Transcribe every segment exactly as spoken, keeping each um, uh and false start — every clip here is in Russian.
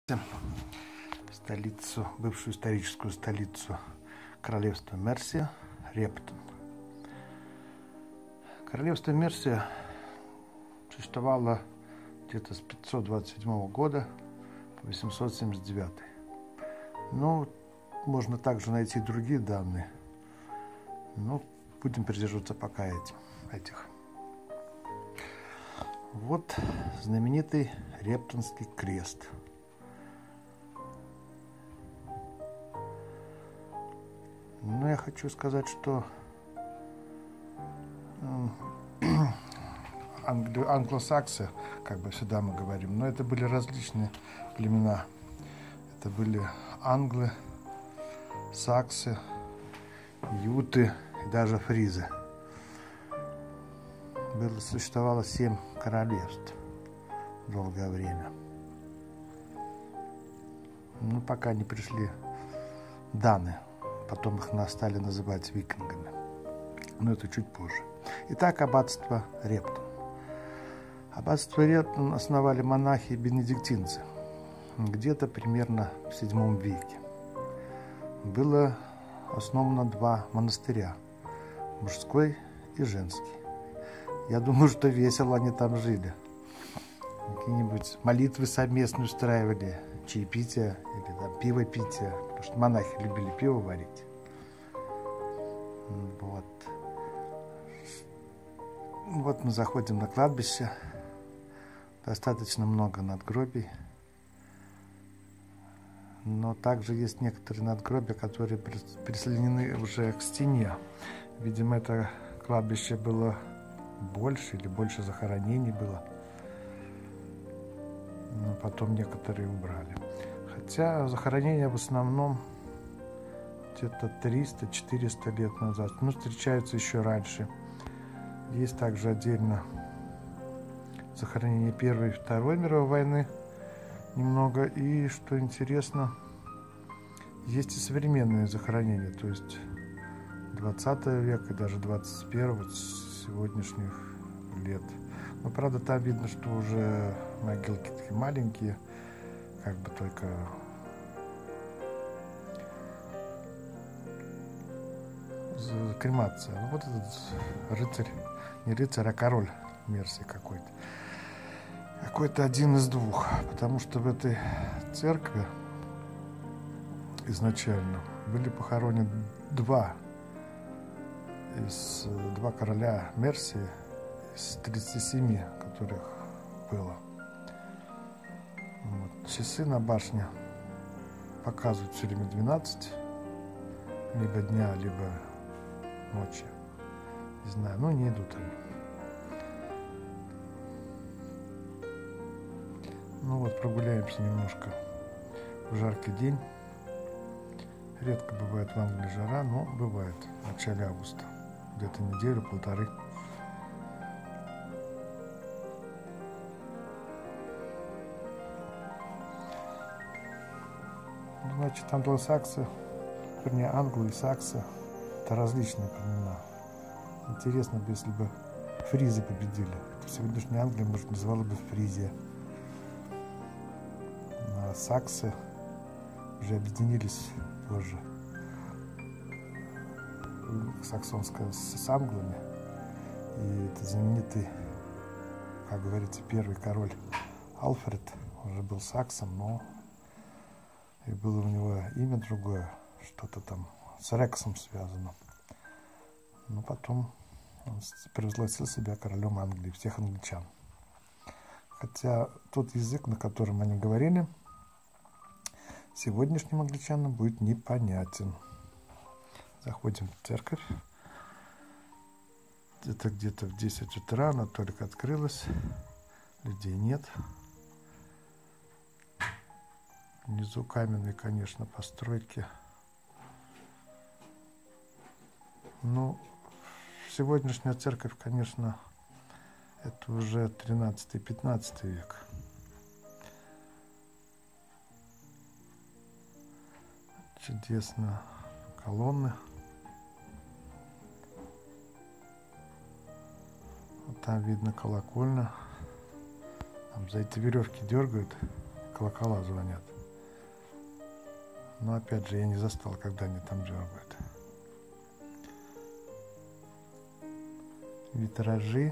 Столицу, бывшую историческую столицу королевства Мерсия, Рептон. Королевство Мерсия существовало где-то с пятьсот двадцать седьмого года по восемьсот семьдесят девятый. Ну, можно также найти другие данные, но будем придерживаться пока этим, этих. Вот знаменитый Рептонский крест. Но я хочу сказать, что англи... англосаксы, как бы сюда мы говорим, но это были различные племена. Это были англы, саксы, юты и даже фризы. Было, существовало семь королевств долгое время. Ну, пока не пришли даны. Потом их стали называть викингами. Но это чуть позже. Итак, аббатство Рептон. Аббатство Рептон основали монахи и бенедиктинцы где-то примерно в седьмом веке. Было основано два монастыря, мужской и женский. Я думаю, что весело они там жили. Какие-нибудь молитвы совместно устраивали, чаепитие или там, пивопитие, потому что монахи любили пиво варить. Вот. Вот мы заходим на кладбище. Достаточно много надгробий. Но также есть некоторые надгробия, которые прислонены уже к стене. Видимо, это кладбище было больше или больше захоронений было. Но потом некоторые убрали. Хотя захоронения в основном где-то триста-четыреста лет назад. Ну, встречаются еще раньше. Есть также отдельно захоронение Первой и Второй мировой войны немного. И, что интересно, есть и современные захоронения, то есть двадцатого века и даже двадцать первого, сегодняшних лет. Но, правда, там видно, что уже могилки такие маленькие, как бы только кремация. Ну, вот этот рыцарь, не рыцарь, а король Мерсии какой-то. Какой-то один из двух, потому что в этой церкви изначально были похоронены два из два короля Мерсии из тридцати семи, которых было. Вот. Часы на башне показывают все время двенадцать, либо дня, либо ночи. Не знаю, но не идут они. Ну вот, прогуляемся немножко в жаркий день. Редко бывает в Англии жара, но бывает в начале августа. Где-то неделю-полторы. Значит, англосаксы, вернее, англы и саксы — это различные племена. Интересно бы, если бы фризы победили. Сегодняшняя Англия, может, называла бы Фризия. А саксы уже объединились позже. Саксонская с англами. И это знаменитый, как говорится, первый король Альфред уже был саксом, но и было у него имя другое, что-то там с Рексом связано. Но потом он провозгласил себя королем Англии, всех англичан. Хотя тот язык, на котором они говорили, сегодняшним англичанам будет непонятен. Заходим в церковь. Это где-то в десять утра, она только открылась. Людей нет. Внизу каменные, конечно, постройки. Ну, сегодняшняя церковь, конечно, это уже тринадцатый-пятнадцатый век. Чудесно. Колонны. Вот там видно колокольня. Там за эти веревки дергают, колокола звонят. Но опять же, я не застал, когда они там делают. Витражи.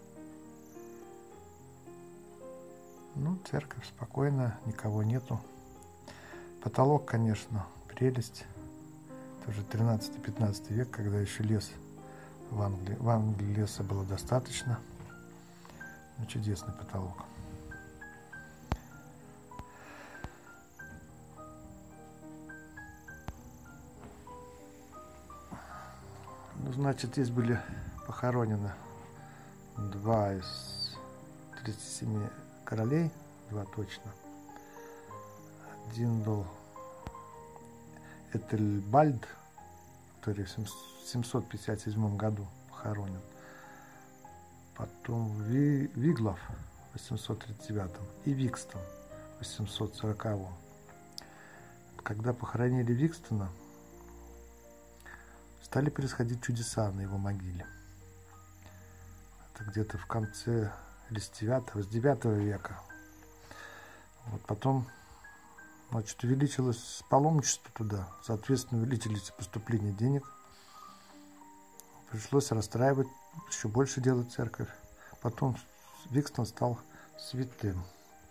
Ну, церковь спокойно, никого нету. Потолок, конечно, прелесть. Это уже тринадцатый-пятнадцатый век, когда еще лес в Англии. В Англии леса было достаточно. Ну, чудесный потолок. Ну, значит, здесь были похоронены два из тридцати семи королей, два точно. Один был Этельбальд, который в семьсот пятьдесят седьмом году похоронен. Потом Ви, Виглов в восемьсот тридцать девятом и Викстон в восемьсот сороковом. Когда похоронили Викстона, стали происходить чудеса на его могиле. Это где-то в конце или с девятого, с девятого века. Вот потом, значит, увеличилось паломничество туда, соответственно, увеличились поступления денег. Пришлось расстраивать, еще больше делать церковь. Потом Викстон стал святым.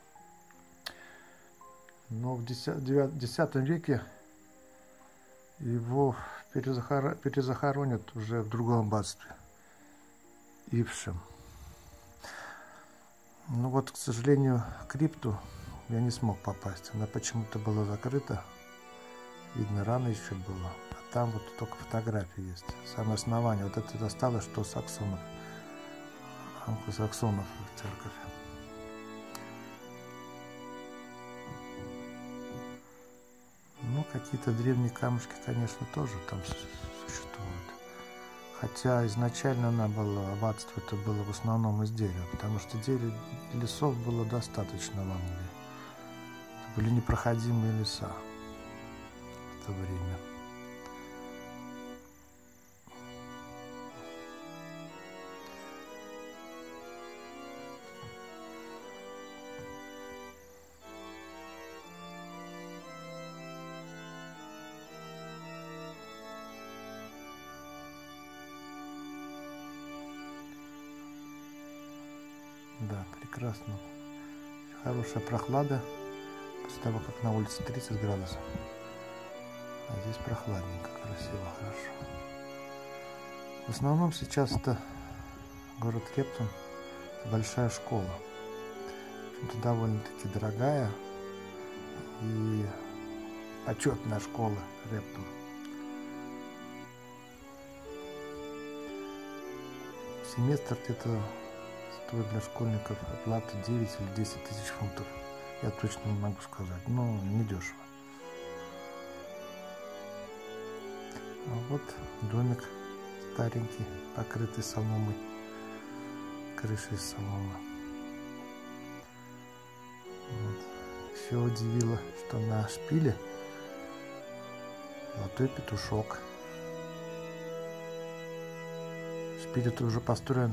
Но в десятом веке его перезахоронят уже в другом аббатстве, Ившем. Ну вот, к сожалению, крипту я не смог попасть. Она почему-то была закрыта. Видно, рано еще было. А там вот только фотографии есть. Самое основание. Вот это осталось, что саксонов. Англосаксонов в церковь. Ну, какие-то древние камушки, конечно, тоже там существуют. Хотя изначально она была, аббатство это было в основном из дерева, потому что дерева, лесов было достаточно в Англии. Это были непроходимые леса в то время. Да, прекрасно. Хорошая прохлада после того, как на улице тридцать градусов. А здесь прохладненько, красиво, хорошо. В основном сейчас это город Рептон, это большая школа. Это довольно-таки дорогая и почетная школа Рептон. Семестр где-то стоит для школьников оплата девять или десять тысяч фунтов. Я точно не могу сказать, но недешево. А вот домик старенький, покрытый соломой, крышей из соломы. Вот. Еще удивило, что на шпиле золотой петушок. Шпиль это уже построен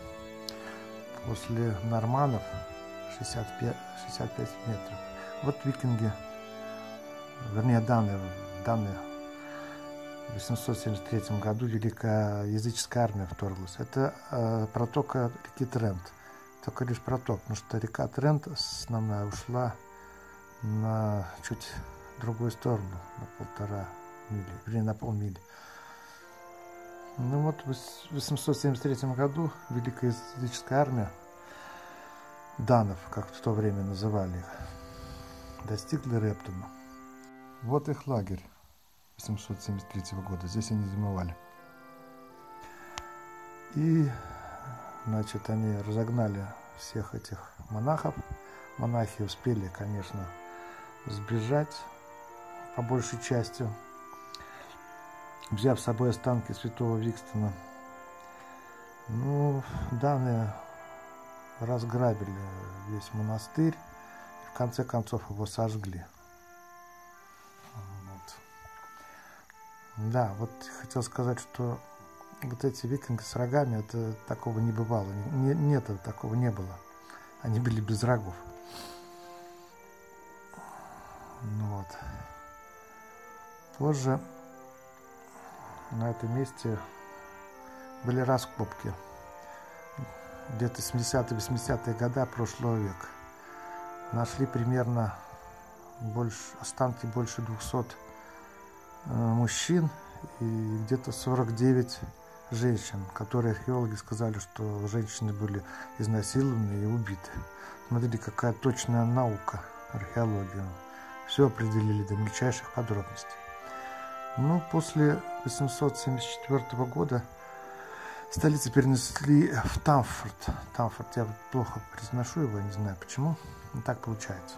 после норманнов, шестьдесят пять, шестьдесят пять метров. Вот викинги, вернее данные, данные в восемьсот семьдесят третьем году Великая языческая армия вторглась. Это э, протока реки Трент. Только лишь проток, потому что река Трент основная ушла на чуть другую сторону, на полтора мили, вернее на полмили. Ну вот в восемьсот семьдесят третьем году Великая языческая армия данов, как в то время называли их, достигли Рептона. Вот их лагерь восемьсот семьдесят третьего года. Здесь они зимовали. И, значит, они разогнали всех этих монахов. Монахи успели, конечно, сбежать по большей части, взяв с собой останки святого Викстона. Ну, данные разграбили весь монастырь и в конце концов его сожгли. Вот. Да, вот хотел сказать, что вот эти викинги с рогами, это такого не бывало. Не, нет, такого не было. Они были без рогов. Ну вот. Позже на этом месте были раскопки. Где-то семидесятые-восьмидесятые годы прошлого века. Нашли примерно больше, останки больше двухсот э, мужчин и где-то сорок девять женщин, которые археологи сказали, что женщины были изнасилованы и убиты. Смотрите, какая точная наука, археология. Все определили до мельчайших подробностей. Ну, после восемьсот семьдесят четвёртого года столицу перенесли в Тамфорд. Тамфорд, я плохо произношу его, не знаю почему, но так получается.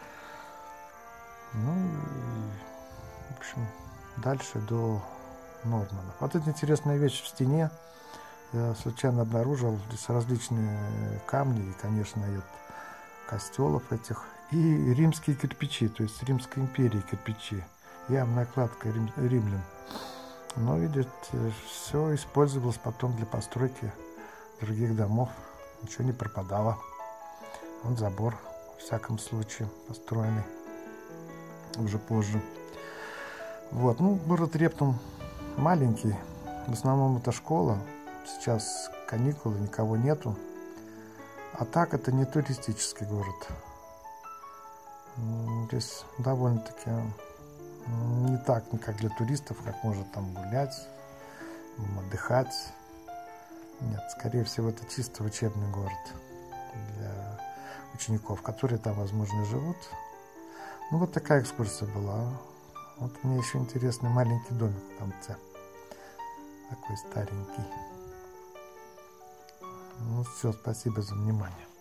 Ну и, в общем, дальше до Норманов. Вот эта интересная вещь в стене. Я случайно обнаружил здесь различные камни, и, конечно, и от костелов этих, и римские кирпичи, то есть Римской империи кирпичи. Явная кладка рим, римлян. Но, видите, все использовалось потом для постройки других домов. Ничего не пропадало. Вот забор, во всяком случае, построенный уже позже. Вот, ну, город Рептон маленький. В основном это школа. Сейчас каникулы, никого нету. А так это не туристический город. Здесь довольно-таки не так, не как для туристов, как можно там гулять, отдыхать. Нет, скорее всего, это чисто учебный город для учеников, которые там, возможно, живут. Ну, вот такая экскурсия была. Вот мне еще интересный маленький домик в конце. Такой старенький. Ну все, спасибо за внимание.